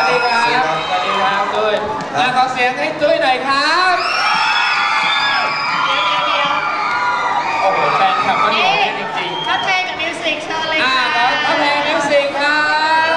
ดีครับสวัสดีครับตุ้ยขอเสียงให้ตุ้ยหน่อยครับโอ้โหแฟนคลับก็ดีจริงๆก็เพลงกับมิวสิกเชิญเลยค่ะก็เพลงมิวสิกครับ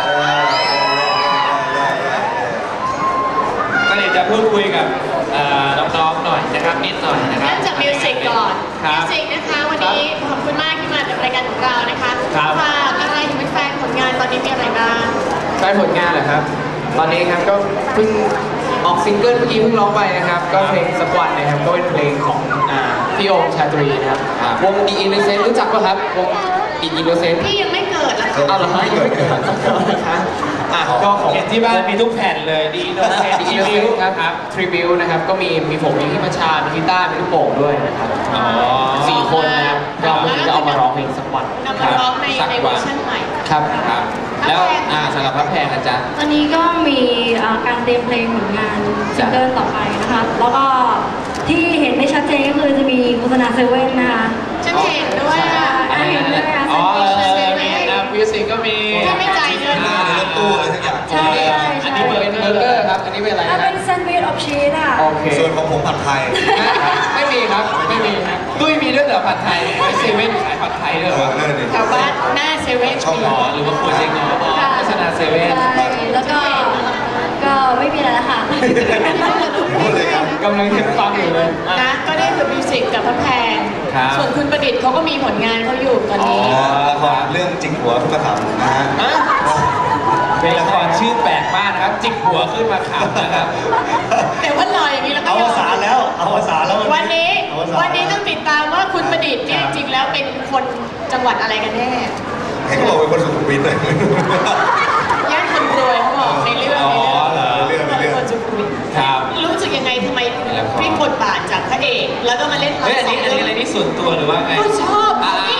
ก็เดี๋ยวจะพูดคุยกับน้องๆหน่อยนะครับนิดหน่อยนะครับเริ่มจากมิวสิกก่อนมิวสิกนะคะวันนี้ขอบคุณมากที่มาในรายการของเรานะคะฝากอะไรถึงแฟนผลงานตอนนี้มีอะไรบ้างแฟนผลงานเหรอครับตอนนี้ครับก็เพิ่งออกซิงเกิลเมื่อกี้เพิ่งร้องไปนะครับก็เพลงสักวันนะครับก็เป็นเพลงของพี่โอมชาตรีนะครับวง The Innocent รู้จักป่ะครับวง The Innocent พี่ยังไม่เกิดแล้วเอาเหรอยังไม่เกิดนะครับก็ของที่บ้านมีทุกแผ่นเลย The Innocent ครับทริบิวนะครับก็มีผมมีพี่มาชามีพี่ต้ามีลูกโป่งด้วยนะครับ4 คนนะครับก็เมื่อกี้ก็เอามาร้องเพลงสักวันนำมาร้องในเวอร์ชันใหม่ครับแล้วสำหรับพระแพงนะจ๊ะตอนนี้ก็มีการเตรียมเพลงผลงานซิงเกิลต่อไปนะคะแล้วก็ที่เห็นได้ชัดเจนก็คือจะมีโฆษณาเซเว่นนะคะฉันเห็นด้วยเห็นด้วยอ๋อมีมิวสิกก็มีที่ไม่จ่ายเงินในรถตู้อะไรสักอย่างใช่อันนี้เบอร์เกอร์ครับอันนี้เป็นอะไรเป็นแซนด์วิชออฟชีสอ่ะโอเคส่วนของผมผัดไทยไม่มีครับไม่มีตุ้ยมีด้วยเหรอผัดไทยเซเว่นขายผัดไทยด้วยเหรอแถวบ้านหน้าเซเว่นช่องหมอหรือว่าคุณเซ็งหมอโฆษณาเซเว่นแล้วก็ไม่มีอะไรแล้วค่ะกำลังเห็นฟังอยู่เลยนะก็ได้คือมิวสิกกับพระแพงส่วนคุณประดิษฐ์เขาก็มีผลงานเขาอยู่ตอนนี้ละครเรื่องจิกหัวขึ้นมาขำนะฮะเป็นละครชื่อแปลกมากนะครับจิกหัวขึ้นมาขำนะครับแต่ว่าลอยอย่างนี้แล้วก็เอาสารแล้ววันนี้ต้องติดตามว่าคุณประดิษฐ์เนี่ยจริงแล้วเป็นคนจังหวัดอะไรกันแน่เห็นเขาบอกเป็นคนสุขุมวิทเลยย่านคนรวยเขาบอกในเรื่องคนสุขุมวิทรู้สึกยังไงทำไมพลิกบทบาทจากพระเอกแล้วก็มาเล่นละครอันนี้อะไรที่ส่วนตัวหรือว่าไงก็ชอบ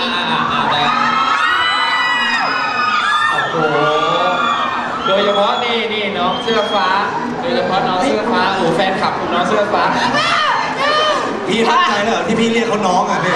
โอ้โหโดยเฉพาะนี่น้องเสื้อฟ้าโดยเฉพาะน้องเสื้อฟ้าโอ้แฟนคลับน้องเสื้อฟ้าพี่ตั้งใจเหรอที่พี่เรียกเขาน้องอ่ะพี่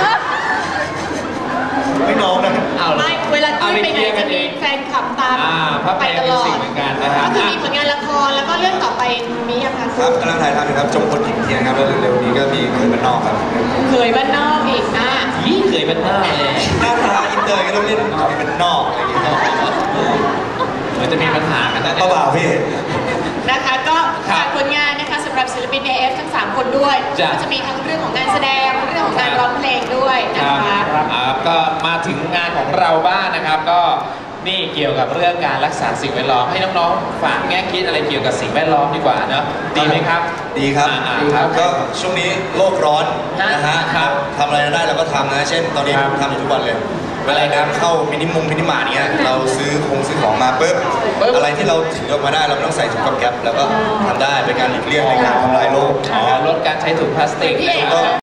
ไม่น้องนะไม่เวลาที่ไปไหนจะมีแฟนคลับตามไปตลอดก็คือมีผลงานละครแล้วก็เรื่องต่อไปมียังคะครับกำลังถ่ายทำอยู่ครับจงพลหญิงเทียนครับแล้วเร็วๆนี้ก็มีเคยบ้านนอกครับเคยบ้านนอกอีกเคยบ้านนอกเลยหน้าตาอินเตอร์ก็ต้องเล่นเป็นนอกอะไรอย่างเงี้ยมันจะมีปัญหากันนะเปล่าพี่นะคะก็ฝากผลงานนะคะสำหรับศิลปิน AF ทั้ง3 คนด้วยก็จะมีทั้งเรื่องของงานแสดงเรื่องของการร้องเพลงด้วยนะคะก็มาถึงงานของเราบ้างนะครับก็นี่เกี่ยวกับเรื่องการรักษาสิ่งแวดล้อมให้น้องๆฝากแง่คิดอะไรเกี่ยวกับสิ่งแวดล้อมดีกว่าเนาะดีไหมครับดีครับก็ช่วงนี้โลกร้อนนะฮะทำอะไรได้เราก็ทำนะเช่นตอนนี้ทำอยู่ทุกวันเลยเวลาน้ำเข้ามินิมาร์ทเนี้ยเราซื้อของมาปุ๊บอะไรที่เราถือออกมาได้เราไม่ต้องใส่ถุงกับแก๊ปแล้วก็ทำได้เป็นการหลีกเลี่ยงในการทำลายโลกลดการใช้ถุงพลาสติก